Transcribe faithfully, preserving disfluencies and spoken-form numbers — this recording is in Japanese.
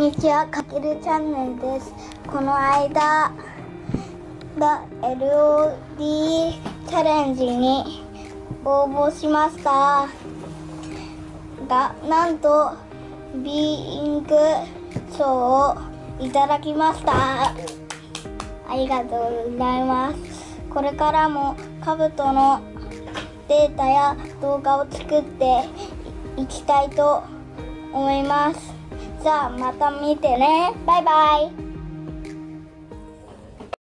にちは、かけるチャンネルです。この間だ エルオーディー チャレンジに応募しましたが、なんとビーイング賞をいただきました。ありがとうございます。これからもカブトのデータや動画を作っていきたいと思います。じゃあまた見てね。バイバイ。